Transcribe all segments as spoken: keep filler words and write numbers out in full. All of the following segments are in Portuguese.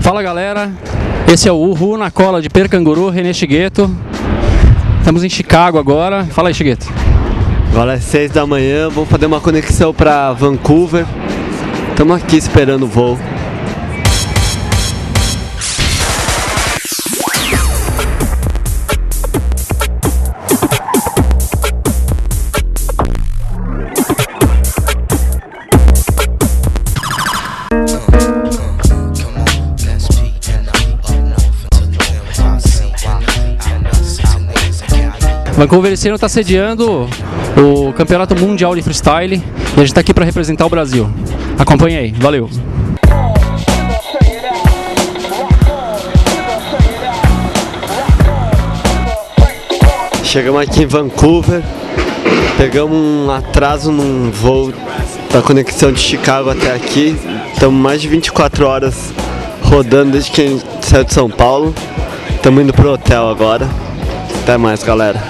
Fala galera, esse é o Uhu na cola de Canguru, René Shigueto. Estamos em Chicago agora. Fala aí, Shigueto. Agora é seis da manhã, vamos fazer uma conexão para Vancouver. Estamos aqui esperando o voo. Vancouver esse ano está sediando o Campeonato Mundial de Freestyle e a gente está aqui para representar o Brasil. Acompanhe aí, valeu! Chegamos aqui em Vancouver, pegamos um atraso num voo da conexão de Chicago até aqui. Estamos mais de vinte e quatro horas rodando desde que a gente saiu de São Paulo. Estamos indo pro hotel agora. Até mais, galera.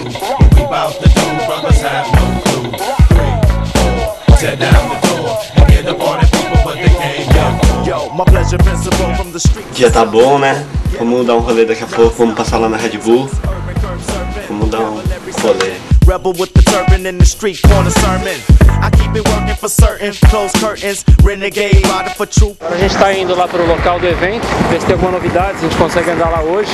O dia tá bom, né? Vamos dar um rolê daqui a pouco, vamos passar lá na Red Bull. Vamos dar um rolê. Agora a gente está indo lá para o local do evento, ver se tem alguma novidade, se a gente consegue andar lá hoje.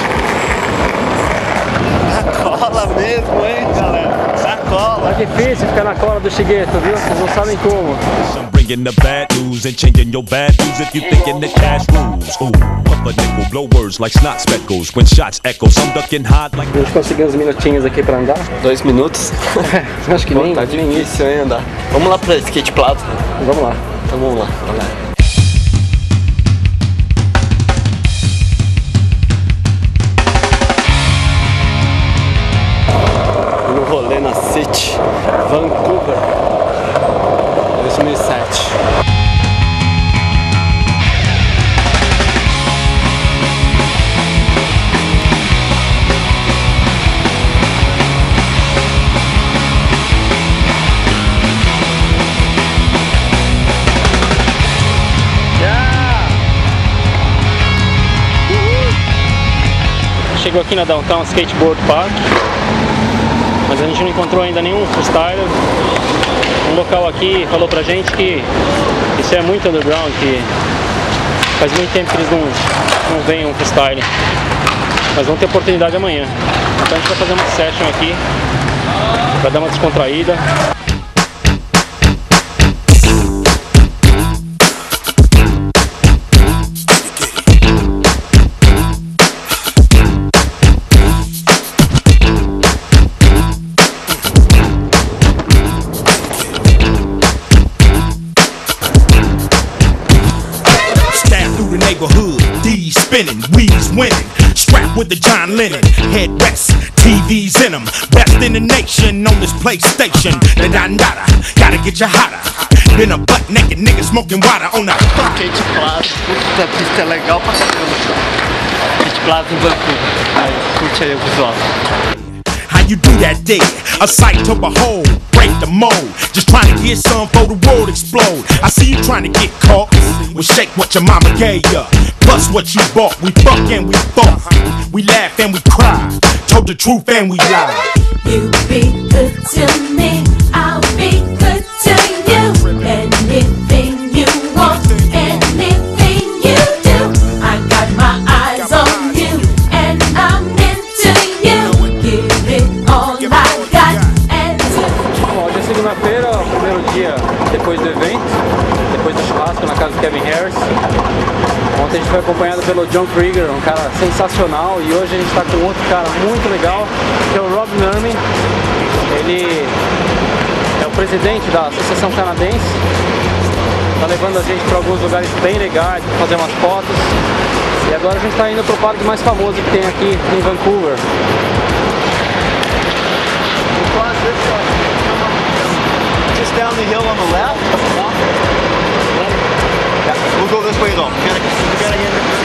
Sacola mesmo, hein, galera? Sacola. É difícil ficar na cola do Shigueto, viu? Vocês não sabem como. Bringing the bad news and changing your bad news if you thinking the cash rules. Ooh, puff a nickel, blow words like snot speckles. When shots echo, some ducking hard like. A gente conseguiu uns minutinhos aqui pra andar. Dois minutos? Acho que nem, tá nem difícil, hein, andar. Vamos lá pra Skate Plaza. Vamos lá. Então vamos lá, galera. No rolê na City, Vancouver, dois mil e sete. Chegou aqui na Downtown Skateboard Park, mas a gente não encontrou ainda nenhum freestyler. Um local aqui falou pra gente que isso é muito underground, que faz muito tempo que eles não, não veem um freestyle, mas vão ter oportunidade amanhã. Então a gente vai fazer uma session aqui pra dar uma descontraída. D's spinning, weeds winning, strapped with the John Lennon headrests, T Vs in them, best in the nation on this PlayStation. The dandada, gotta get you hotter. Been a butt naked nigga smoking water on the Skate Plaza, puta pista é legal pra caramba. Skate Plaza em Vancouver. Aí, curte aí o visual. How you do that there? A sight to behold, break the mold. Just trying to get some for the world explode. I see you trying to get caught. Well, shake what your mama gave ya. Plus what you bought. We fuck and we fought. We laugh and we cry. Told the truth and we lied. You be good to me, I'll be good to you. Anything you want, anything you do. I got my eyes on you and I'm into you. Give it all I got and Bom, hoje é segunda-feira, o primeiro dia depois do evento, depois do churrasco na casa do Kevin Harris. Ontem a gente foi acompanhado pelo John Krieger, um cara sensacional, e hoje a gente está com outro cara muito legal, que é o Rob Nurmi. Ele é o presidente da Associação Canadense, está levando a gente para alguns lugares bem legais, para fazer umas fotos. E agora a gente está indo para o parque mais famoso que tem aqui em Vancouver. Just down the hill on the left. Yeah, we'll go this way though. We gotta, we gotta get it.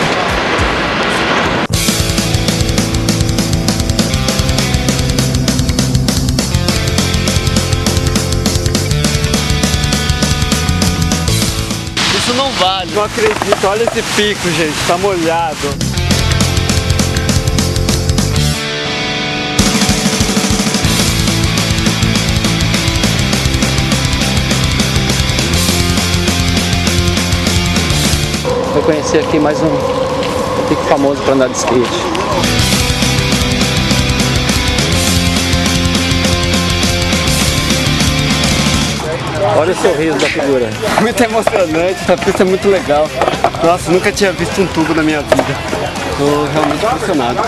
Isso não vale. não acredito, olha esse pico, gente, tá molhado. Vou conhecer aqui mais um pico famoso para andar de skate. Olha o sorriso da figura. Muito emocionante, essa pista é muito legal. Nossa, nunca tinha visto um tubo na minha vida. Tô realmente impressionado.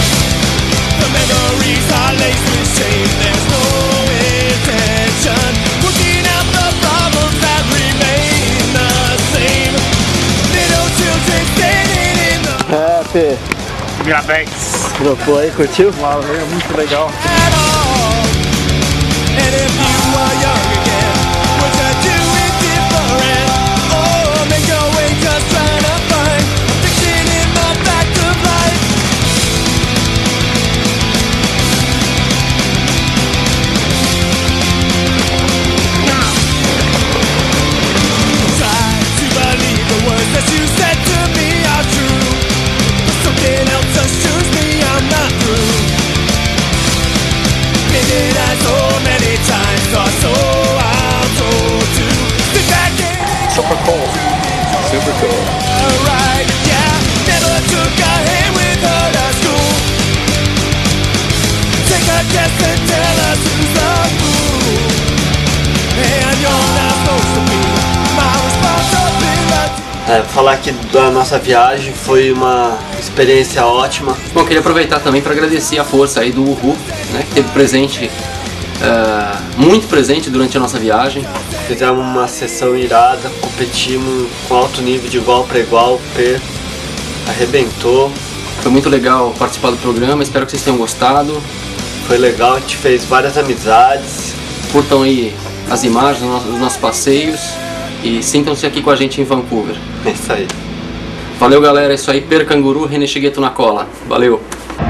É, Fê. Parabéns. Dropou aí, curtiu? Valeu, muito legal. Super cool. Super cool. Alright, yeah. Never took a hand with her to school. Take a guess and tell us who's the fool. And you're not supposed to be my responsibility. É, falar aqui da nossa viagem foi uma experiência ótima. Bom, queria aproveitar também para agradecer a força aí do Uhu, né, que teve presente, uh, muito presente durante a nossa viagem. Fizemos uma sessão irada, competimos com alto nível de igual para igual, o P arrebentou. Foi muito legal participar do programa, espero que vocês tenham gostado. Foi legal, a gente fez várias amizades. Curtam aí as imagens dos nossos, dos nossos passeios e sintam-se aqui com a gente em Vancouver. É isso aí. Valeu, galera, é isso aí, Per Canguru, Shigueto na cola. Valeu!